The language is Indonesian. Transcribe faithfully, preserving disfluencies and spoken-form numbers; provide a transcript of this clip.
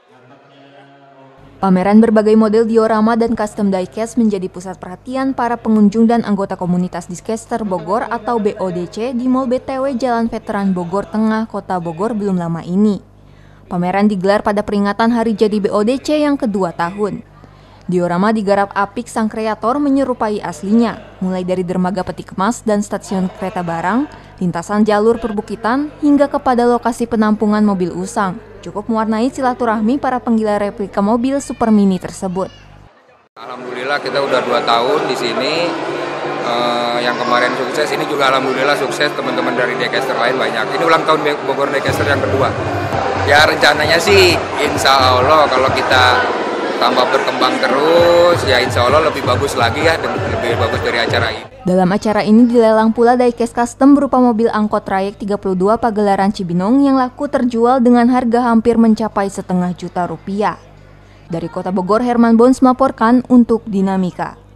Pameran berbagai model diorama dan custom diecast menjadi pusat perhatian para pengunjung dan anggota komunitas Dicaster Bogor atau B O D C di Mall B T W Jalan Veteran Bogor Tengah, Kota Bogor belum lama ini. Pameran digelar pada peringatan Hari Jadi B O D C yang kedua tahun. Diorama digarap apik sang kreator menyerupai aslinya, mulai dari dermaga peti kemas dan stasiun kereta barang, lintasan jalur perbukitan, hingga kepada lokasi penampungan mobil usang. Cukup mewarnai silaturahmi para penggila replika mobil super mini tersebut. Alhamdulillah kita udah dua tahun di sini. Uh, yang kemarin sukses, ini juga alhamdulillah sukses, teman-teman dari Dicaster lain banyak. Ini ulang tahun Bogor Dicaster yang kedua. Ya rencananya sih insya Allah kalau kita tambah berkembang terus, ya insya Allah lebih bagus lagi ya, lebih bagus dari acara ini. Dalam acara ini dilelang pula diecast custom berupa mobil angkot trayek tiga puluh dua Pagelaran Cibinong yang laku terjual dengan harga hampir mencapai setengah juta rupiah. Dari Kota Bogor, Herman Bons melaporkan untuk Dinamika.